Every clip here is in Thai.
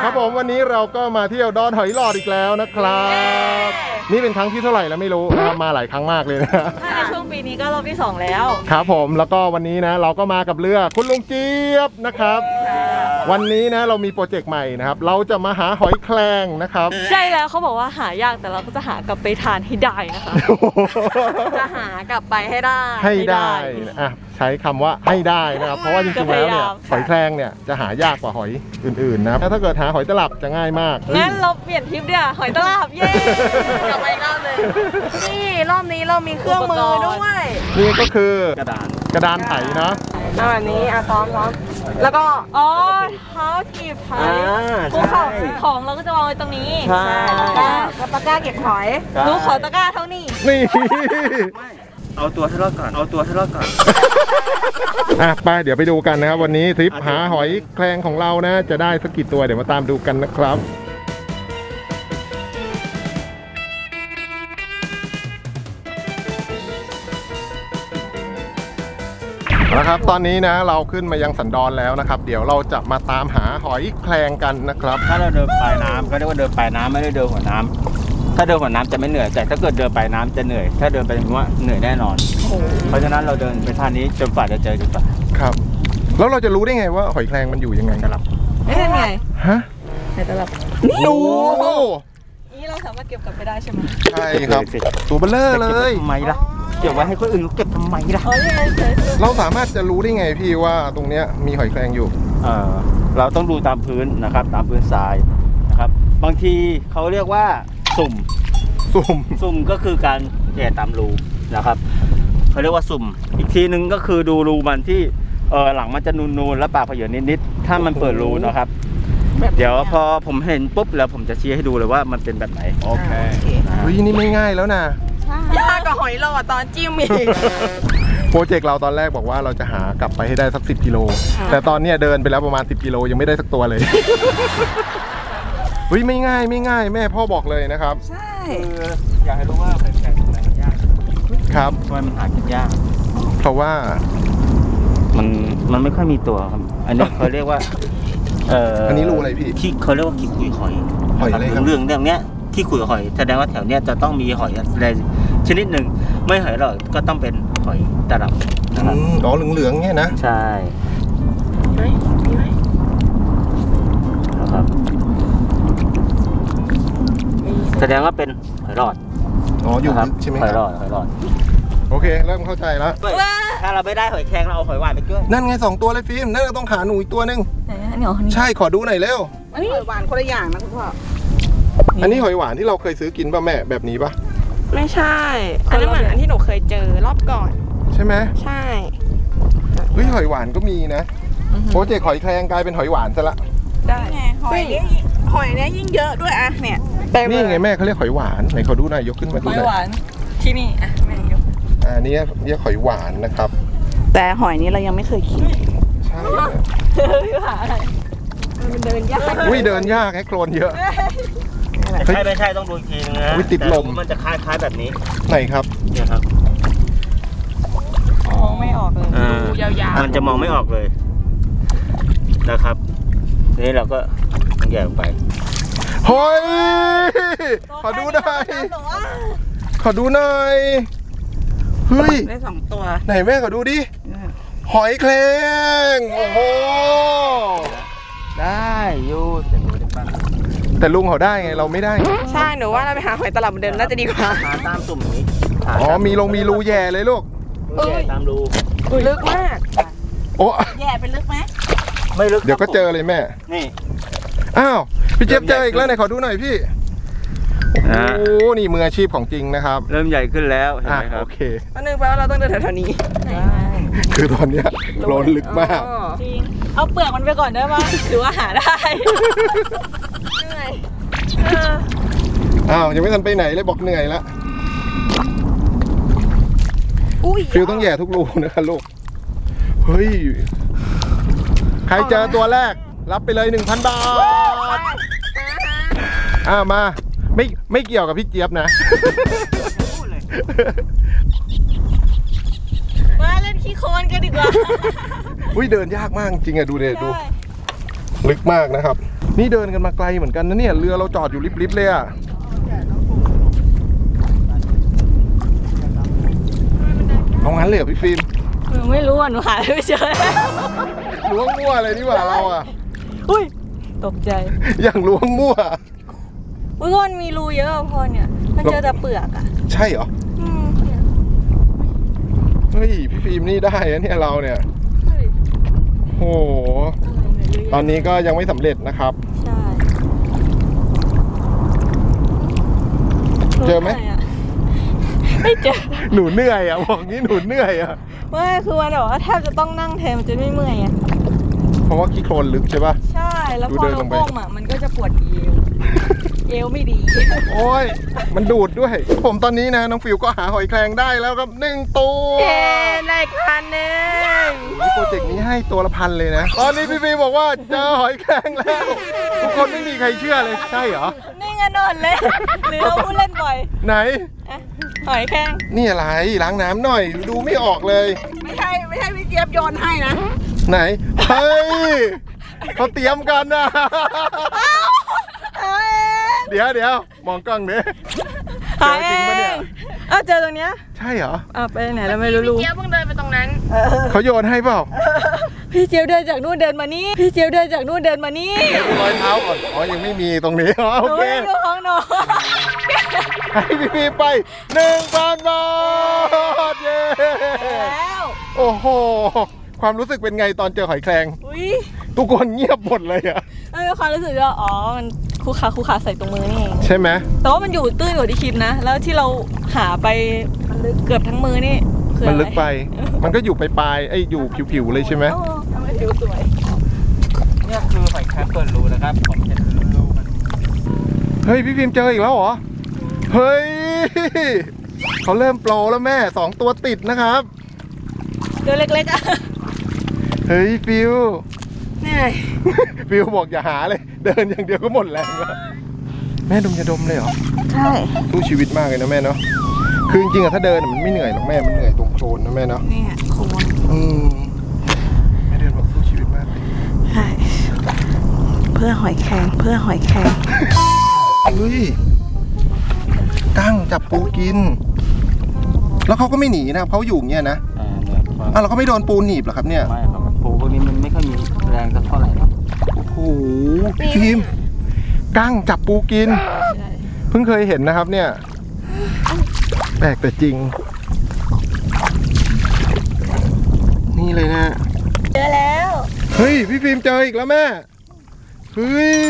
ครับผมวันนี้เราก็มาเที่ยวดอนหอยหลอดอีกแล้วนะครับนี่เป็นครั้งที่เท่าไหร่แล้วไม่รู้นะครับมาหลายครั้งมากเลยนะในช่วงปีนี้ก็รอบที่2แล้วครับผมแล้วก็วันนี้นะเราก็มากับเรือคุณลุงเจี๊ยบนะครับวันนี้นะเรามีโปรเจกต์ใหม่นะครับเราจะมาหาหอยแครงนะครับใช่แล้วเขาบอกว่าหายากแต่เราก็จะหากลับไปทานให้ได้นะคะจะหากลับไปให้ได้อ่ะใช้คำว่าให้ได้นะครับเพราะว่าจริงๆแล้วเนี่ยหอยแครงเนี่ยจะหายากกว่าหอยอื่นๆนะถ้าเกิดหาหอยตลับจะง่ายมากงั้นเราเปลี่ยนทริปเนี่ยหอยตลับเย้กลับไปอีกรอบเลยนี่รอบนี้เรามีเครื่องมือด้วยนี่ก็คือกระดานไถเนาะแบบนี้ซ้อมแล้วก็เท้าถีบไถภูเขาของเราก็จะวางไว้ตรงนี้ใช่ตะกร้าเก็บหอยดูขอตะกร้าเท่านี้นี่เอาตัวให้รอดก่อนไปเดี๋ยวไปดูกันนะครับวันนี้ทริปหาหอยแครงของเรานะจะได้สักกี่ตัวเดี๋ยวมาตามดูกันนะครับนะครับตอนนี้นะเราขึ้นมายังสันดอนแล้วนะครับเดี๋ยวเราจะมาตามหาหอยแครงกันนะครับถ้าเราเดินปลายน้ำก็เรียกว่าเดินปลายน้ำไม่ได้เดินหัวน้ำถ้าเดินหัวน้ำจะไม่เหนื่อยแต่ถ้าเกิดเดินปลายน้ำจะเหนื่อยถ้าเดินไปอย่างนี้เหนื่อยแน่นอนเพราะฉะนั้นเราเดินไปทางนี้จนกว่าจะเจอดีกว่าครับแล้วเราจะรู้ได้ไงว่าหอยแครงมันอยู่ยังไงตลับไงฮะไหนตลับดูนี่เราสามารถเก็บกลับไปได้ใช่ไหมใช่ครับตัวเบลเลอร์เลยทำไมล่ะเก็บไว้ให้คนอื่นเก็บทำไมล่ะเราสามารถจะรู้ได้ไงพี่ว่าตรงเนี้ยมีหอยแครงอยู่เราต้องดูตามพื้นนะครับตามพื้นทรายนะครับบางทีเขาเรียกว่าสุ่มก็คือการแย่ตามรูนะครับเขาเรียกว่าสุ่มอีกทีนึงก็คือดูรูมันที่หลังมันจะนูนๆแล้วปากเผยนิดๆถ้ามันเปิดรูนะครับเดี๋ยวพอผมเห็นปุ๊บแล้วผมจะชี้ให้ดูเลยว่ามันเป็นแบบไหนโอเคนี่ไม่ง่ายแล้วนะยากกว่าหอยหลอดตอนจิ้มอีกโปรเจกต์เราตอนแรกบอกว่าเราจะหากลับไปให้ได้สัก10 กิโลแต่ตอนนี้เดินไปแล้วประมาณ10 กิโลยังไม่ได้สักตัวเลยไม่ง่ายแม่พ่อบอกเลยนะครับใช่อยากให้รู้ว่าหอยแครงมันยากครับทำไมมันหากินยากเพราะว่ามันไม่ค่อยมีตัวครับอันนี้เขาเรียกว่าอันนี้รูอะไรพี่ที่เขาเรียกว่าขี้ขุยหอยอะไรครับเรื่องเนี้ยขี้ขุยหอยแสดงว่าแถวเนี้ยจะต้องมีหอยอะไรชนิดหนึ่งไม่หอยหรอกก็ต้องเป็นหอยตลับนะครับเหลืองๆเนี่ยนะใช่นะครับแสดงว่าเป็นหอยหลอดอยู่ใช่ไหมหอยหลอดโอเคเริ่มเข้าใจแล้วถ้าเราไม่ได้หอยแครงเราเอาหอยหวานไปด้วยนั่นไง2 ตัวเลยฟิล์มนั่นเราต้องหาหนูอีกตัวนึงใช่ขอดูหน่อยเร็วอันนี้หอยหวานคนละอย่างนะคุณพ่ออันนี้หอยหวานที่เราเคยซื้อกินป่ะแม่แบบนี้ป่ะไม่ใช่อันนี้เหมือนอันที่หนูเคยเจอรอบก่อนใช่ไหมใช่หอยหวานก็มีนะโปรเจกต์หอยแครงกลายเป็นหอยหวานซะละได้หอยเนี้ยยิ่งเยอะด้วยเนี่ยนี่ไงแม่เขาเรียกหอยหวานไหนเขาดูหน่อยยกขึ้นมาดูหน่อยหอยหวานที่นี่แม่ยกนี่เรียกหอยหวานนะครับแต่หอยนี้เรายังไม่เคยกินใช่มันเดินยากเดินยากให้โคลนเยอะไม่ใช่ต้องดูอีกทีนึงนะติดลมมันจะคล้ายแบบนี้ไหนครับเนี่ยครับมองไม่ออกเลยดูยาวๆมันจะมองไม่ออกเลยนะครับนี่เราก็แย่ลงไปเฮ้ยขอดูหน่อยเฮ้ยได้2 ตัวไหนแม่ขอดูดิหอยแครงโอ้โหได้อยู่แต่ลุงเขาได้ไงเราไม่ได้ใช่หนูว่าเราไปหาหอยตลับเดิมน่าจะดีกว่าหาตามสุ่มนี้มีรูแย่เลยลูกตามรูลึกมากโอ้แย่เป็นลึกไหมไม่ลึกเดี๋ยวก็เจอเลยแม่นี่อ้าวพี่เจี๊ยบเจออีกแล้วไหนขอดูหน่อยพี่โอ้นี่มืออาชีพของจริงนะครับเริ่มใหญ่ขึ้นแล้วเห็นไหมครับโอเคอันนึงแปลว่าเราต้องเดินแถวนี้คือตอนนี้โคลนลึกมากจริงเอาเปลือกมันไปก่อนได้ไหมถือว่าหาได้เหนื่อยยังไม่ทันไปไหนเลยบอกเหนื่อยแล้วฟิวต้องแย่ทุกรูนะคะลูกเฮ้ยใครเจอตัวแรกรับไปเลย 1,000 บาทมาไม่เกี่ยวกับพี่เจี๊ยบนะมาเล่นขี้โคลนกันดีกว่าเดินยากมากจริงอะดูลึกมากนะครับนี่เดินกันมาไกลเหมือนกันนะเนี่ยเรือเราจอดอยู่ริบๆเลยอะเอางั้นเลยเหรอพี่ฟิล์มหนูไม่รู้อ่ะหนูหาไม่เจอล้วงมั่วเลยนี่หว่าเราอะอุ้ยตกใจอย่างล้วงมั่วอุ้ยก็มันมีรูเยอะอะพอเนี่ยมันเจอแต่เปลือกอ่ะใช่เหรอเนี่ยเฮ้ยพี่ฟิล์มนี่ได้นะเนี่ยเราเนี่ยเฮ้ยโอ้โหอะไรเนี่ยเยอะแยะตอนนี้ก็ยังไม่สำเร็จนะครับใช่เจอไหมไม่เจอหนูเหนื่อยอ่ะบอกงี้หนูเหนื่อยอ่ะไม่คือมันแบบว่าแทบจะต้องนั่งแทนมันจะไม่เมื่อยอ่ะเพราะว่าขี้โคลนลึกใช่ป่ะใช่แล้วพอเราก้มอ่ะมันก็จะปวดเอวไม่ดีโอ้ยมันดูดด้วย ผมตอนนี้นะน้องฟิวก็หาหอยแครงได้แล้วครับ1 ตัวเย้ได้คันหนึ่งนี่โปรเจกต์นี้ให้ตัวละ1,000เลยนะ ตอนนี้พี่ฟิวบอกว่าเจอหอยแครงแล้ว ทุกคนไม่มีใครเชื่อเลยใช่เหรอนี่ไงนอนเลย หรือเราพูดเล่นบ่อยไหนอะหอยแครงนี่อะไรล้างน้ำหน่อยดูไม่ออกเลยไม่ใช่พี่เจี๊ยบโยนให้นะไหนเฮ้ยเขาเตรียมกันนะ เดี๋ยวมองกล้องเนี่ยหายเจอจริงปะเนี่ยเจอตรงเนี้ยใช่เหรอไปไหนเราไม่รู้พี่เจี๊ยบเพิ่งเดินไปตรงนั้นเขาโยนให้เปล่าพี่เจี๊ยบเดินจากนู่นเดินมานี่พี่เจี๊ยบเดินจากนู่นเดินมานี่ดูรอยเท้าก่อนอ๋อยังไม่มีตรงนี้อ๋อหโอนูเคไม่ดูของหนูให้พี่ไป 1,000 บาทเย้แล้วโอ้โหความรู้สึกเป็นไงตอนเจอหอยแครงอุ้ยทุกคนเงียบหมดเลยอะความรู้สึกว่ามันคูขาใส่ตรงมือนี่เองใช่ไหมแต่ว่ามันอยู่ตื้นกว่าที่คิดนะ แล้วที่เราหาไปเกือบทั้งมือนี่คือมันอะไรลึกไป มันก็อยู่ปลายๆไอ้อยู่ผิวๆเลยใช่ไหมโอ้ทำให้ผิวสวยเนี่ยคือหอยแครงเปิดรูนะครับผมเห็นรูมันเฮ้ยพี่พิมพ์เจออีกแล้วเหรอเฮ้ยเขาเริ่มโปรแล้วแม่2 ตัวติดนะครับตัวเล็กๆอ่ะเฮ้ยฟิวเหนื่อยฟิวบอกอย่าหาเลย เดินอย่างเดียวก็หมดแรงแล้วแม่ดมยาดมเลยเหรอใช่สู้ชีวิตมากเลยนะแม่เนาะคือจริงๆอะถ้าเดินอะมันไม่เหนื่อยหรอกแม่มันเหนื่อยตรงโคลนนะแม่เนาะนี่โคนแม่เดินบอกสู้ชีวิตมากเลยใช่เพื่อหอยแครงเพื่อหอยแครงเฮ้ยกั้งจับปูกิน แล้วเขาก็ไม่หนีนะครับเขาอยู่อย่างเงี้ยนะเนี่ยแล้วเขาไม่โดนปูหนีบเหรอครับเนี่ยไม่ครับปูพวกนี้มันไม่ค่อยมีแรงสักเท่าไหร่ครับโอ้โหพี่ฟิล์มกั้งจับปูกิน เพิ่งเคยเห็นนะครับเนี่ยแปลกแต่จริง นี่เลยนะเจอแล้วเฮ้ยพี่ฟิล์มเจออีกแล้วแม่เฮ้ย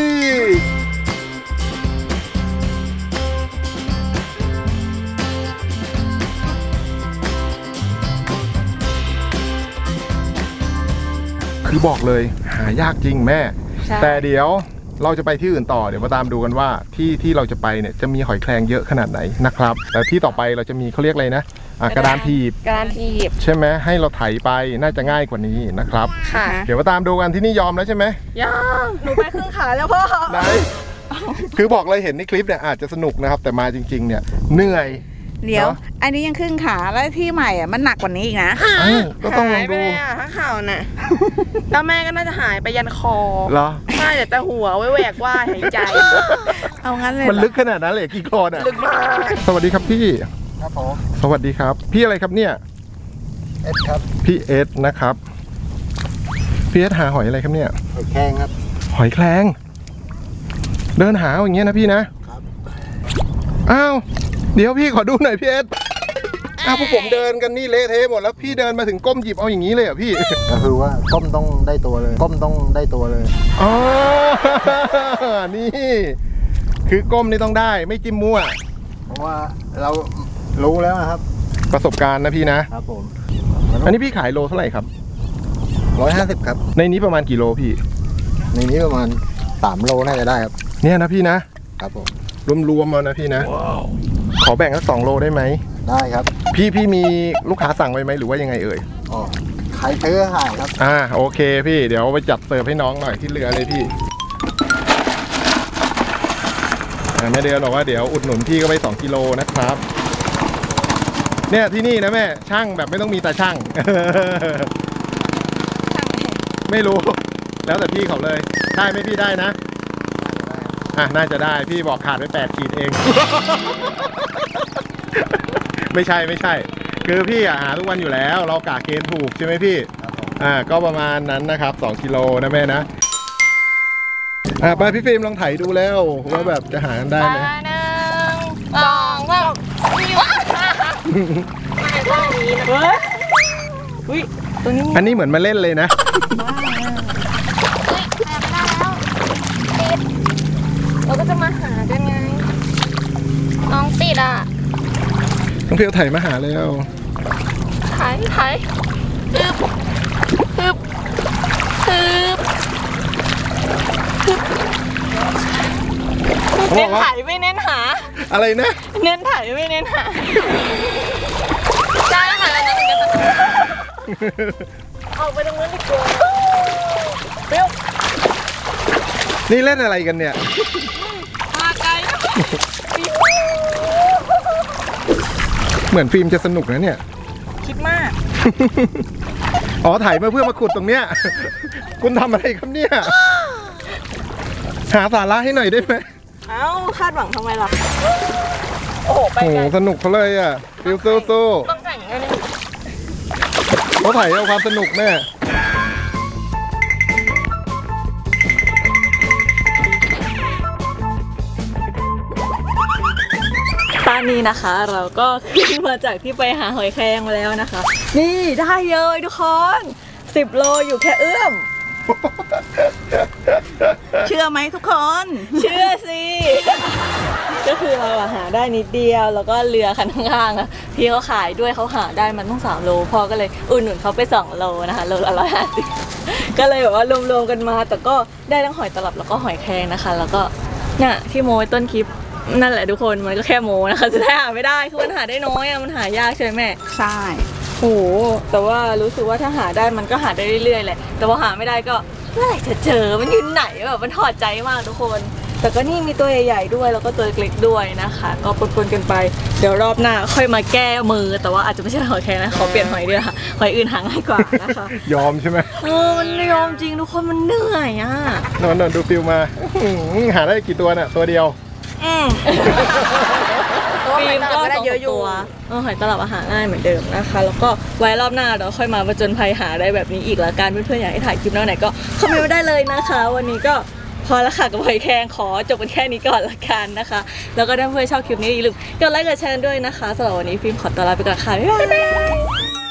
คือบอกเลยหายากจริงแม่ แต่เดี๋ยวเราจะไปที่อื่นต่อเดี๋ยวมาตามดูกันว่าที่เราจะไปเนี่ยจะมีหอยแครงเยอะขนาดไหนนะครับแล้วที่ต่อไปเราจะมีเขาเรียกอะไรนะกระดานถีบกระดานถีบใช่ไหมให้เราไถไปน่าจะง่ายกว่านี้นะครับค่ะเดี๋ยวมาตามดูกันที่นี่ยอมแล้วใช่ไหมยังหนูไปครึ่งขาแล้วพ่อไหนคือบอกเลยเห็นในคลิปเนี่ยอาจจะสนุกนะครับแต่มาจริงๆเนี่ยเหนื่อยเดี๋ยวเนอะอันนี้ยังครึ่งขาแล้วที่ใหม่อ่ะมันหนักกว่านี้อีกนะก็ต้องลองดูทั้งข่าวน่ะ แล้วแม่ก็น่าจะหายไปยันคอเหรอใช่แต่หัวไว้แหวกว่ายหายใจเอางั้นเลยมันเหรอลึกขนาดนั้นเลยกี่คนอ่ะลึกมากสวัสดีครับพี่ครับผมสวัสดีครับ พี่อะไรครับเนี่ยเอสครับพี่เอสนะครับพี่เอสหาหอยอะไรครับเนี่ยหอยแครงครับหอยแครงเดินหาอย่างเงี้ยนะพี่นะครับอ้าวเดี๋ยวพี่ขอดูหน่อยพี่เอสอ้าวพวกผมเดินกันนี่เละเทะหมดแล้วพี่เดินมาถึงก้มหยิบเอาอย่างนี้เลยเหรอพี่ก็คือว่าก้มต้องได้ตัวเลย ก้มต้องได้ตัวเลยอ๋อ นี่ คือก้มนี่ต้องได้ไม่จิ้มมั่วเพราะว่าเรารู้แล้วนะครับประสบการณ์นะพี่นะครับผมอันนี้พี่ขายโลเท่าไหร่ครับ 150 ครับในนี้ประมาณกี่โลพี่ในนี้ประมาณ3 โลน่าจะได้ครับเนี่ยนะพี่นะครับผมรวมๆเอานะพี่นะ ขอแบ่งสัก2 โลได้ไหมได้ครับพี่มีลูกค้าสั่งไว้ไหมหรือว่ายังไงเอ่ยอ๋อใครซื้อหายครับโอเคพี่เดี๋ยวไปจัดเสิร์ฟให้น้องหน่อยที่เรือเลยพี่แม่เดือนบอกว่าเดี๋ยวอุดหนุนพี่ก็ไป2 กิโลนะครับ เนี่ยที่นี่นะแม่ช่างแบบไม่ต้องมีตาช่าง ไม่รู้แล้วแต่พี่เขาเลยได้ไหมพี่ได้นะน่าจะได้พี่บอกขาดไป8 ขีดเอง ไม่ใช่คือพี่หาทุกวันอยู่แล้วเรากะเกณฑ์ถูกใช่ไหมพี่ก็ประมาณนั้นนะครับ2 กิโลนะแม่นะไปพี่ฟิล์มลองไถดูแล้วว่าแบบจะหากันได้ไหม 1 2 3ไม่ได้นี้นะอุ้ยตัวนี้อันนี้เหมือนมาเล่นเลยนะเราก็จะมาหากันไงน้องติดอ่ะน้องเพียวไถมาหาแล้วถ่ายฮึบเน้นถ่ายไม่เน้นหาอะไรนะเน้นถ่ายไม่เน้นหาได้ค่ะแล้วนะออกไปตรงนู้นดีกว่าเปรี้ยวนี่เล่นอะไรกันเนี่ยมาไกลเหมือนฟิล์มจะสนุกนะเนี่ยคิดมากอ๋อไถมาเพื่อมาขุดตรงเนี้ย คุณทำอะไรครับเนี่ย หาสาระให้หน่อยได้ไหมเอ้าคาดหวังทำไมล่ะโอ้โหไปโอ้โหไกลสนุกเขาเลยอ่ะฟิลสู้ต้องแต่งกันเลยๆเขาไถเอาความสนุกแม่ตอนนี้นะคะเราก็ขึ้นมาจากที่ไปหาหอยแครงมาแล้วนะคะ นี่ได้เยอะทุกคน10 โลอยู่แค่เอื้อมเชื่อไหมทุกคนเชื่อสิ ก็คือเราหาได้นิดเดียวแล้วก็เรือคันข้างๆอะพี่เขาขายด้วยเขาหาได้มันต้อง3 โลพ่อก็เลยอุดหนุนเขาไป2 โลนะคะโลละ150ก็เลยแบบว่ารวมๆกันมาแต่ก็ได้ทั้งหอยตลับแล้วก็หอยแครงนะคะ แล้วก็เนี่ยที่โมยต้นคลิปนั่นแหละทุกคนมันก็แค่โมนะคะจะได้หาไม่ได้คือมันหาได้น้อยอะมันหายากใช่ไหมแม่ใช่โอ้โหแต่ว่ารู้สึกว่าถ้าหาได้มันก็หาได้เรื่อยๆแหละแต่ว่าหาไม่ได้ก็เมื่อไหร่จะเจอมันอยู่ไหนแบบมันถอดใจมากทุกคน แต่ก็นี่มีตัวใหญ่ๆด้วยแล้วก็ตัวเล็กๆด้วยนะคะก็ปนๆกันไปเดี๋ยวรอบหน้าค่อยมาแก้มือแต่ว่าอาจจะไม่ใช่หอยแครงนะขอเปลี่ยนหอยดีกว่าหอยอื่นหาง่ายกว่านะคะยอมใช่ไหมมันไม่ยอมจริงทุกคนมันเหนื่อยอ่ะนอนดูฟิลมาหาได้กี่ตัวน่ะตัวเดียวฟิล์มก็ได้เยอะอยู่หอยตลับอาหารง่ายเหมือนเดิมนะคะ แล้วก็ไว้รอบหน้าเราค่อยมาประจนภัยหาได้แบบนี้อีกละกันเพื่อนๆอยากให้ถ่ายคลิปแนวไหนก็คอมเมนต์มาได้เลยนะคะ วันนี้ก็พอละค่ะกับหอยแครงขอจบกันแค่นี้ก่อนละกันนะคะ แล้วก็ถ้าเพื่อนชอบคลิปนี้อย่าลืมกดไลค์กดแชร์ด้วยนะคะสำหรับวันนี้ฟิล์มขอตัวลาไปก่อนค่ะบ๊ายบาย